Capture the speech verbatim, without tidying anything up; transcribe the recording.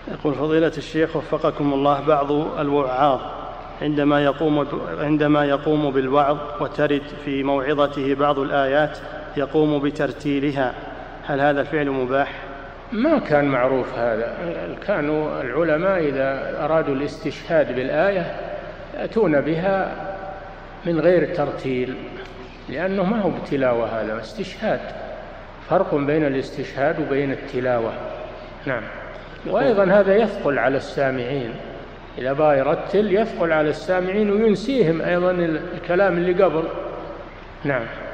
يقول فضيلة الشيخ وفقكم الله، بعض الوعاظ عندما يقوم عندما يقوم بالوعظ وترد في موعظته بعض الآيات يقوم بترتيلها، هل هذا الفعل مباح؟ ما كان معروف هذا. كانوا العلماء إذا أرادوا الاستشهاد بالآية يأتون بها من غير ترتيل، لأنه ما هو بتلاوة، هذا استشهاد، فرق بين الاستشهاد وبين التلاوة. نعم. وأيضا هذا يثقل على السامعين، إذا بغى يرتل يثقل على السامعين وينسيهم أيضا الكلام اللي قبل. نعم.